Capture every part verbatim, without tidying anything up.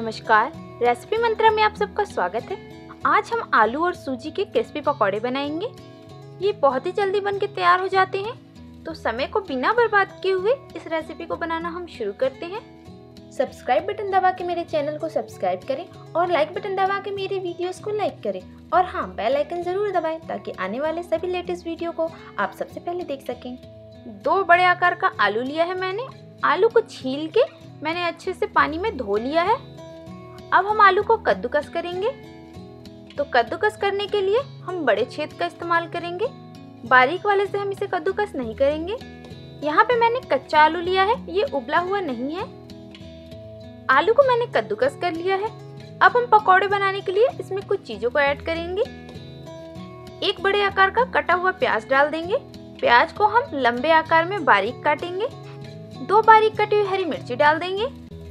नमस्कार, रेसिपी मंत्रा में आप सबका स्वागत है। आज हम आलू और सूजी के क्रिस्पी पकौड़े बनाएंगे। ये बहुत ही जल्दी बन के तैयार हो जाते हैं, तो समय को बिना बर्बाद किए हुए इस रेसिपी को बनाना हम शुरू करते हैं। सब्सक्राइब बटन दबा के मेरे चैनल को सब्सक्राइब करें और लाइक बटन दबा के मेरे वीडियोस को लाइक करें। और हाँ, बेल आइकन जरूर दबाएं ताकि आने वाले सभी लेटेस्ट वीडियो को आप सबसे पहले देख सकें। दो बड़े आकार का आलू लिया है मैंने। आलू को छील के मैंने अच्छे से पानी में धो लिया है। अब हम आलू को कद्दूकस करेंगे। तो कद्दूकस करने के लिए हम बड़े छेद का इस्तेमाल करेंगे, बारीक वाले से हम इसे कद्दूकस नहीं करेंगे। यहाँ पे मैंने कच्चा आलू लिया है, ये उबला हुआ नहीं है। आलू को मैंने कद्दूकस कर लिया है। अब हम पकौड़े बनाने के लिए इसमें कुछ चीजों को ऐड करेंगे। एक बड़े आकार का कटा हुआ प्याज डाल देंगे। प्याज को हम लंबे आकार में बारीक काटेंगे। दो बारीक कटी हुई हरी मिर्ची डाल देंगे।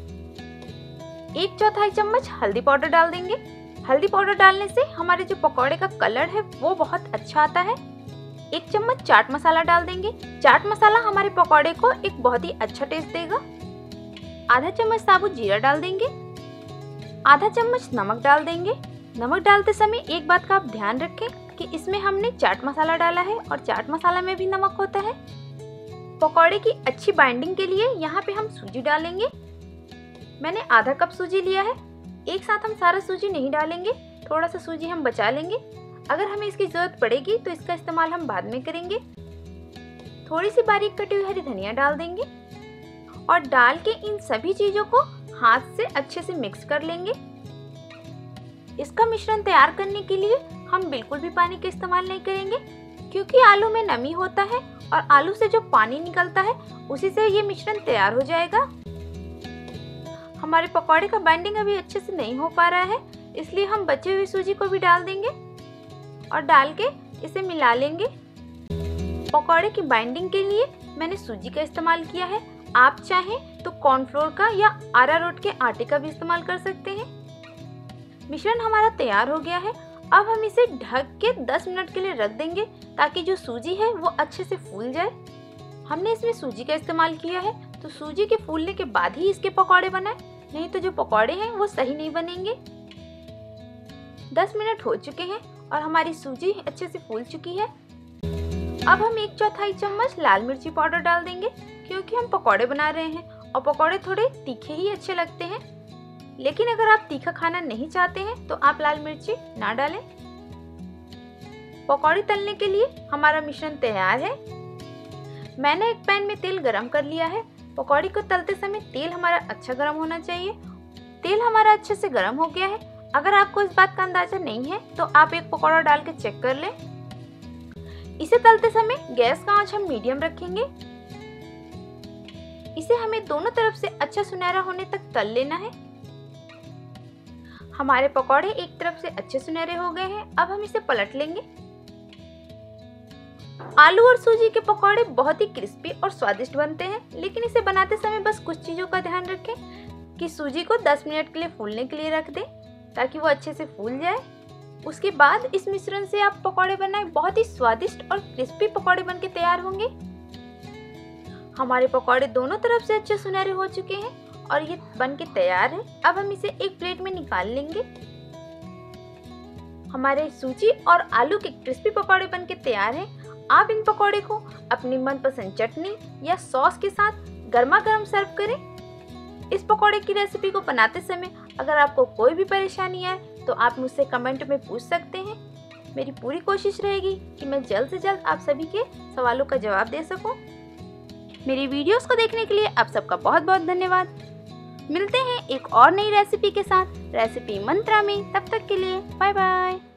एक चौथाई चम्मच हल्दी पाउडर डाल देंगे। हल्दी पाउडर डालने से हमारे जो पकौड़े का कलर है वो बहुत अच्छा आता है। एक चम्मच चाट मसाला डाल देंगे। चाट मसाला हमारे पकौड़े को एक बहुत ही अच्छा टेस्ट देगा। आधा चम्मच साबुत जीरा डाल देंगे। आधा चम्मच नमक डाल देंगे। नमक डालते समय एक बात का आप ध्यान रखें कि इसमें हमने चाट मसाला डाला है और चाट मसाला में भी नमक होता है। पकौड़े की अच्छी बाइंडिंग के लिए यहाँ पे हम सूजी डालेंगे। मैंने आधा कप सूजी लिया है। एक साथ हम सारा सूजी नहीं डालेंगे, थोड़ा सा सूजी हम बचा लेंगे। अगर हमें इसकी जरूरत पड़ेगी तो इसका इस्तेमाल हम बाद में करेंगे। थोड़ी सी बारीक कटी हुई हरी धनिया डाल देंगे और डाल के इन सभी चीजों को हाथ से अच्छे से मिक्स कर लेंगे। इसका मिश्रण तैयार करने के लिए हम बिल्कुल भी पानी का इस्तेमाल नहीं करेंगे, क्योंकि आलू में नमी होता है और आलू से जो पानी निकलता है उसी से ये मिश्रण तैयार हो जाएगा। हमारे पकौड़े का बाइंडिंग अभी अच्छे से नहीं हो पा रहा है, इसलिए हम बचे हुए सूजी को भी डाल देंगे और डाल के इसे मिला लेंगे। पकौड़े की बाइंडिंग के लिए मैंने सूजी का इस्तेमाल किया है। आप चाहें तो कॉर्नफ्लोर का या अरारोट के आटे का भी इस्तेमाल कर सकते हैं। मिश्रण हमारा तैयार हो गया है। अब हम इसे ढक के दस मिनट के लिए रख देंगे ताकि जो सूजी है वो अच्छे से फूल जाए। हमने इसमें सूजी का इस्तेमाल किया है, तो सूजी के फूलने के बाद ही इसके पकौड़े बनाएं, नहीं तो जो पकौड़े हैं वो सही नहीं बनेंगे। दस मिनट हो चुके हैं और हमारी सूजी अच्छे से फूल चुकी है। अब हम एक चौथाई चम्मच लाल मिर्ची पाउडर डाल देंगे, क्योंकि हम पकौड़े बना रहे हैं और पकौड़े थोड़े तीखे ही अच्छे लगते हैं। लेकिन अगर आप तीखा खाना नहीं चाहते हैं तो आप लाल मिर्ची ना डालें। पकौड़े तलने के लिए हमारा मिश्रण तैयार है। मैंने एक पैन में तेल गरम कर लिया है। पकौड़ी को तलते समय तेल हमारा अच्छा गरम होना चाहिए। तेल हमारा अच्छे से गरम हो गया है। अगर आपको इस बात का अंदाजा नहीं है तो आप एक पकौड़ा डाल के चेक कर लें। इसे तलते समय गैस का आंच हम मीडियम रखेंगे। इसे हमें दोनों तरफ से अच्छा सुनहरा होने तक तल लेना है। हमारे पकौड़े एक तरफ से अच्छे सुनहरे हो गए हैं। अब हम इसे पलट लेंगे। आलू और सूजी के पकौड़े बहुत ही क्रिस्पी और स्वादिष्ट बनते हैं, लेकिन इसे बनाते समय बस कुछ चीजों का ध्यान रखें कि सूजी को दस मिनट के लिए फूलने के लिए रख दें ताकि वो अच्छे से फूल जाए। उसके बाद इस मिश्रण से आप पकौड़े बनाएं, बहुत ही स्वादिष्ट और क्रिस्पी पकौड़े बनके तैयार होंगे। हमारे पकौड़े दोनों तरफ से अच्छे सुनहरे हो चुके हैं और ये बनके तैयार है। अब हम इसे एक प्लेट में निकाल लेंगे। हमारे सूजी और आलू के क्रिस्पी पकौड़े बनके तैयार हैं। आप इन पकौड़े को अपनी मनपसंद चटनी या सॉस के साथ गर्मा गर्म सर्व करें। इस पकौड़े की रेसिपी को बनाते समय अगर आपको कोई भी परेशानी आए तो आप मुझसे कमेंट में पूछ सकते हैं। मेरी पूरी कोशिश रहेगी कि मैं जल्द से जल्द आप सभी के सवालों का जवाब दे सकूं। मेरी वीडियोस को देखने के लिए आप सबका बहुत बहुत धन्यवाद। मिलते हैं एक और नई रेसिपी के साथ रेसिपी मंत्रा में। तब तक के लिए बाय बाय।